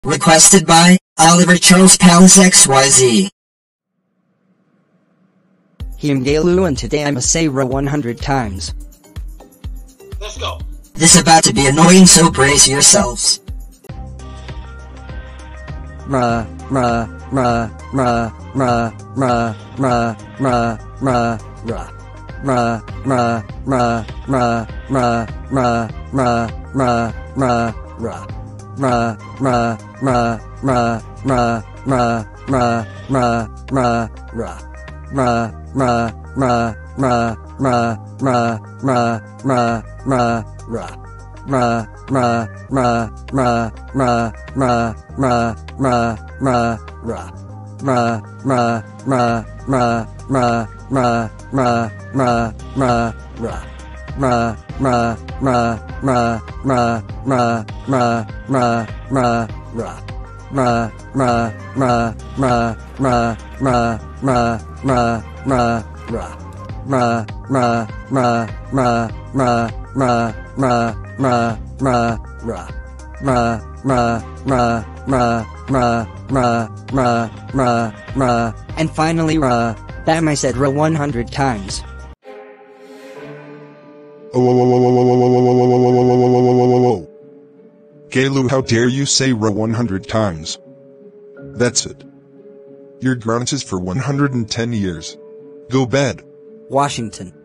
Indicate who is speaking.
Speaker 1: Requested by Oliver Charles Palace XYZ.
Speaker 2: Himgalu, and today I must say row 100 times.
Speaker 3: Let's go.
Speaker 1: This about to be annoying, so brace yourselves.
Speaker 2: Ra, ra, ra, ra, ra, ra, ra, ra, ra, ra. Ra, ra, ra, ra, ra, ra, ra, ra, ra, ra. Ra, ra, ra, ra, ra, ra, ra, ra, ra, ra. Ra, ra, ra, ra, ra, ra, ra, ra, ra, ra. Ra, ra, ra, ra, ra, ra, ra, ra, ra, ra. Ra, ra, ra, ra, ra, ra, ra, ra, ra, ra. Ra, ra, ra, ra, ra, ra, ra, ra, ra, ra. Ra, ra, ra, ra, ra, ra, ra, ra, ra, ra. Ra, ra, ra, ra, ra, ra, ra, ra, ra, ra. Ra, ra, ra, ra, ra, ra, ra, ra, ra. And finally ra. Damn, I said row 100 times.
Speaker 4: Galu, how dare you say row 100 times? That's it. Your grounds is for 110 years. Go bed.
Speaker 2: Washington.